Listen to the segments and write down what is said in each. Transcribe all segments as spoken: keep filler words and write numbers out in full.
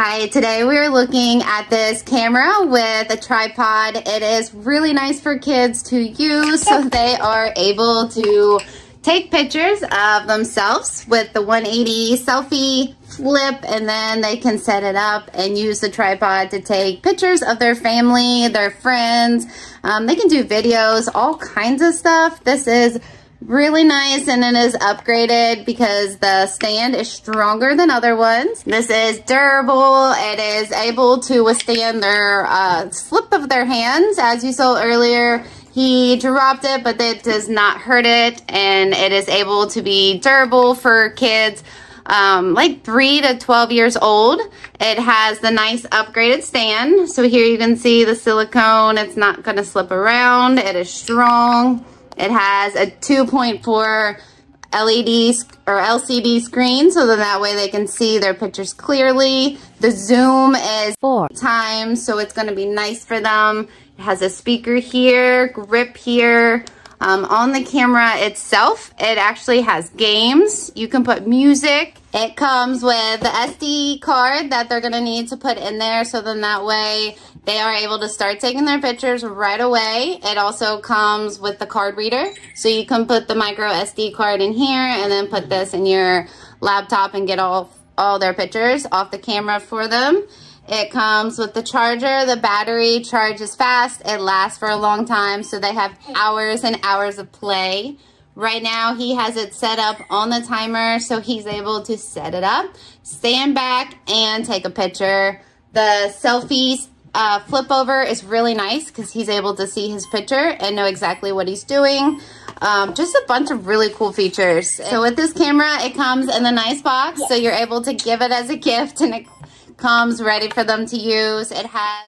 Hi, today we are looking at this camera with a tripod. It is really nice for kids to use so they are able to take pictures of themselves with the one eighty selfie flip, and then they can set it up and use the tripod to take pictures of their family, their friends. Um, they can do videos, all kinds of stuff. This is really nice, and it is upgraded because the stand is stronger than other ones. This is durable. It is able to withstand their uh, slip of their hands. As you saw earlier, he dropped it, but it does not hurt it, and it is able to be durable for kids um, like three to twelve years old. It has the nice upgraded stand. So here you can see the silicone. It's not going to slip around. It is strong. It has a two point four L E D or L C D screen, so then that way they can see their pictures clearly. The zoom is four times, so it's going to be nice for them. It has a speaker here, grip here. Um, on the camera itself, it actually has games. You can put music. It comes with the S D card that they're going to need to put in there, so then that way they are able to start taking their pictures right away. It also comes with the card reader, so you can put the micro S D card in here and then put this in your laptop and get all, all their pictures off the camera for them. It comes with the charger. The battery charges fast. It lasts for a long time, so they have hours and hours of play. Right now, he has it set up on the timer, so he's able to set it up, stand back, and take a picture. The selfies uh, flip over is really nice because he's able to see his picture and know exactly what he's doing. Um, just a bunch of really cool features. So with this camera, it comes in a nice box, so you're able to give it as a gift, and it comes ready for them to use. It has,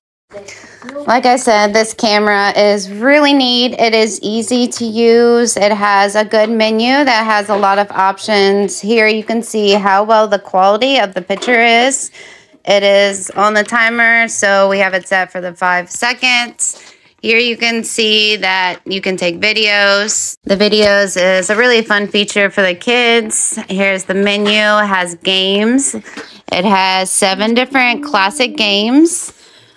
like I said, this camera is really neat. It is easy to use. It has a good menu that has a lot of options. Here you can see how well the quality of the picture is. It is on the timer, so we have it set for the five seconds. Here you can see that you can take videos. The videos is a really fun feature for the kids. Here's the menu. It has games. It has seven different classic games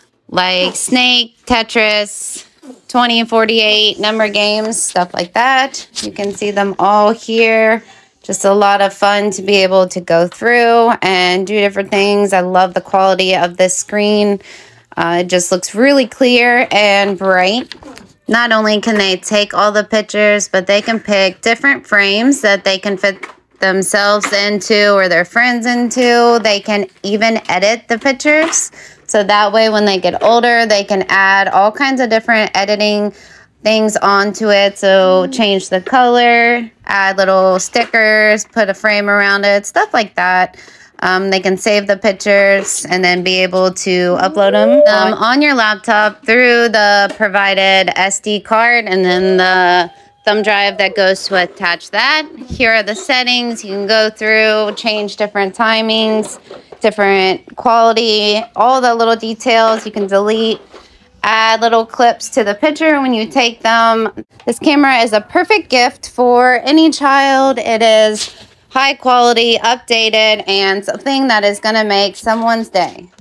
like Snake, Tetris, twenty and forty-eight, number games, stuff like that. You can see them all here. Just a lot of fun to be able to go through and do different things. I love the quality of this screen. Uh, it just looks really clear and bright. Not only can they take all the pictures, but they can pick different frames that they can fit themselves into or their friends into. They can even edit the pictures. So that way when they get older, they can add all kinds of different editing things onto it. So change the color, add little stickers, put a frame around it, stuff like that. Um, they can save the pictures and then be able to upload them um, on your laptop through the provided S D card and then the thumb drive that goes to attach that. Here are the settings. You can go through, change different timings, different quality, all the little details. You can delete, add little clips to the picture when you take them. This camera is a perfect gift for any child. It is high quality, updated, and something that is going to make someone's day.